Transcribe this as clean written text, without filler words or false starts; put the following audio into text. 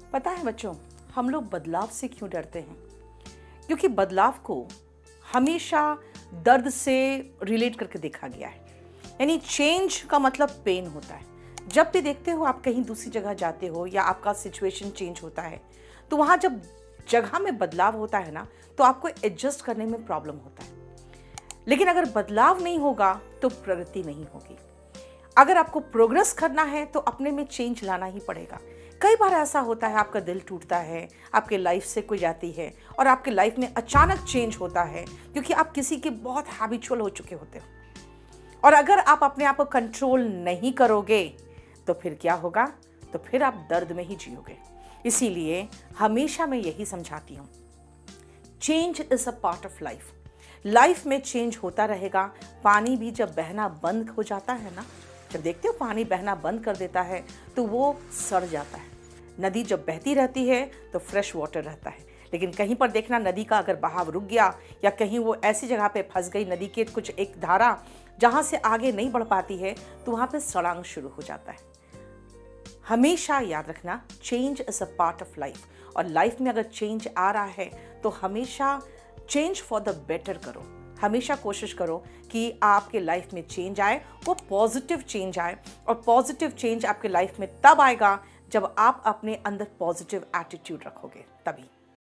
पता है बच्चों, हम लोग बदलाव से क्यों डरते हैं? क्योंकि बदलाव को हमेशा दर्द से रिलेट करके देखा गया है। यानी चेंज का मतलब पेन होता है। जब भी देखते हो आप कहीं दूसरी जगह जाते हो या आपका सिचुएशन चेंज होता है, तो वहाँ जब जगह में बदलाव होता है ना, तो आपको एडजस्ट करने में प्रॉब्लम होता है। लेकिन अगर बदलाव नहीं होगा तो प्रगति नहीं होगी। अगर आपको प्रोग्रेस करना है तो अपने में चेंज लाना ही पड़ेगा। कई बार ऐसा होता है, आपका दिल टूटता है, आपके लाइफ से कोई जाती है और आपके लाइफ में अचानक चेंज होता है क्योंकि आप किसी के बहुत हैबिचुअल हो चुके होते हो। और अगर आप अपने आप को कंट्रोल नहीं करोगे तो फिर क्या होगा? तो फिर आप दर्द में ही जियोगे। इसीलिए हमेशा मैं यही समझाती हूँ, change is a part of life. Life में चेंज होता रहेगा। पानी भी जब बहना बंद हो जाता है ना, जब देखते हो पानी बहना बंद कर देता है तो वो सड़ जाता है। नदी जब बहती रहती है तो फ्रेश वाटर रहता है, लेकिन कहीं पर देखना नदी का अगर बहाव रुक गया या कहीं वो ऐसी जगह पे फंस गई, नदी के कुछ एक धारा जहाँ से आगे नहीं बढ़ पाती है, तो वहाँ पे सड़ांग शुरू हो जाता है। हमेशा याद रखना, change is a part of life. और लाइफ में अगर चेंज आ रहा है तो हमेशा चेंज फॉर द बेटर करो। हमेशा कोशिश करो कि आपके लाइफ में चेंज आए, वो पॉजिटिव चेंज आए। और पॉजिटिव चेंज आपके लाइफ में तब आएगा जब आप अपने अंदर पॉजिटिव एटीट्यूड रखोगे, तभी।